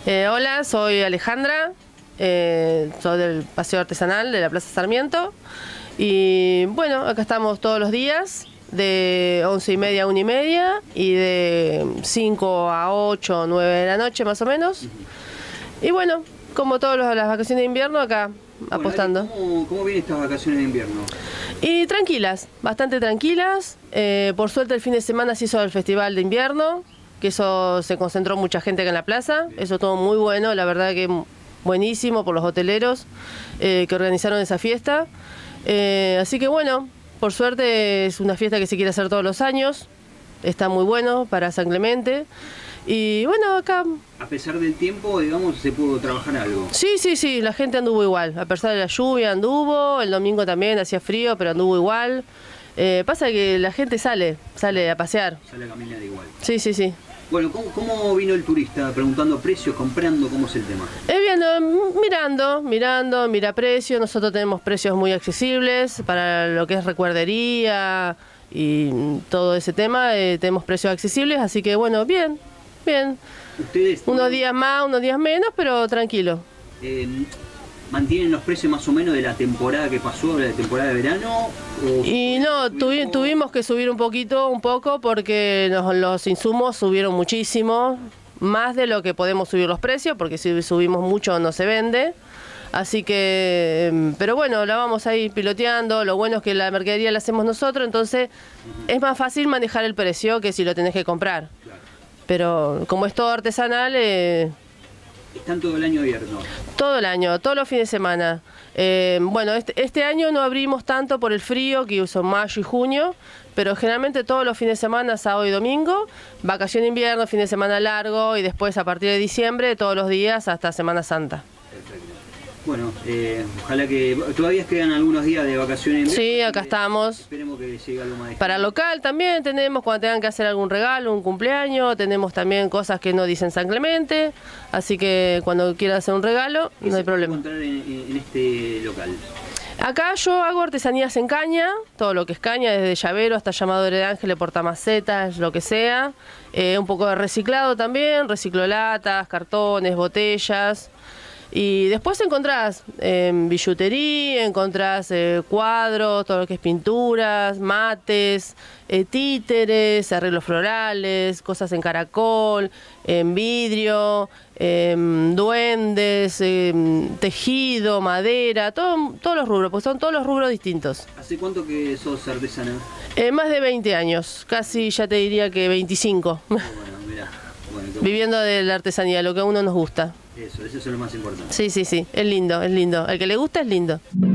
Hola, soy Alejandra, soy del Paseo Artesanal de la Plaza Sarmiento y bueno, acá estamos todos los días de 11:30 a 1:30 y de 5 a 8 o 9 de la noche más o menos. Y bueno, como todas las vacaciones de invierno acá apostando. ¿Cómo vienen estas vacaciones de invierno? Y tranquilas, bastante tranquilas. Por suerte el fin de semana se hizo el festival de invierno, que eso se concentró mucha gente acá en la plaza. Eso todo muy bueno, la verdad que buenísimo por los hoteleros que organizaron esa fiesta. Así que bueno, por suerte es una fiesta que se quiere hacer todos los años. Está muy bueno para San Clemente. Y bueno, acá... A pesar del tiempo, digamos, ¿se pudo trabajar algo? Sí, la gente anduvo igual. A pesar de la lluvia anduvo, el domingo también hacía frío, pero anduvo igual. Pasa que la gente sale a pasear. Sale a caminar igual. Sí. Bueno, ¿cómo vino el turista? Preguntando precios, comprando, ¿cómo es el tema? Mira precios. Nosotros tenemos precios muy accesibles para lo que es recuerdería y todo ese tema. Tenemos precios accesibles, así que bueno, bien. ¿Ustedes unos días más, unos días menos, pero tranquilo. ¿Mantienen los precios más o menos de la temporada que pasó, de la temporada de verano? Y no, tuvimos que subir un poco, porque los insumos subieron muchísimo, más de lo que podemos subir los precios, porque si subimos mucho no se vende. Así que, pero bueno, la vamos a ir piloteando. Lo bueno es que la mercadería la hacemos nosotros, entonces es más fácil manejar el precio que si lo tenés que comprar. Claro. Pero como es todo artesanal... ¿Están todo el año abiertos? Todo el año, todos los fines de semana. Bueno, este año no abrimos tanto por el frío, que son mayo y junio, pero generalmente todos los fines de semana, sábado y domingo, vacación de invierno, fin de semana largo y después a partir de diciembre, todos los días hasta Semana Santa. Perfecto. Bueno, ojalá que... ¿Todavía quedan algunos días de vacaciones? Sí, acá estamos. Esperemos que llegue algo más. Para local también tenemos, cuando tengan que hacer algún regalo, un cumpleaños, tenemos también cosas que no dicen San Clemente, así que cuando quieran hacer un regalo, no hay problema. ¿Qué se puede encontrar en este local? Acá yo hago artesanías en caña, todo lo que es caña, desde llavero hasta llamadores de ángeles, portamacetas, lo que sea. Un poco de reciclado también, reciclo latas, cartones, botellas. Y después encontrás billutería, encontrás cuadros, todo lo que es pinturas, mates, títeres, arreglos florales, cosas en caracol, en vidrio, duendes, tejido, madera, todos los rubros, porque son todos los rubros distintos. ¿Hace cuánto que sos artesana? Más de 20 años, casi ya te diría que 25. Bueno, mirá. Bueno, Viviendo de la artesanía, lo que a uno nos gusta. Eso es lo más importante. Sí, es lindo. El que le gusta es lindo.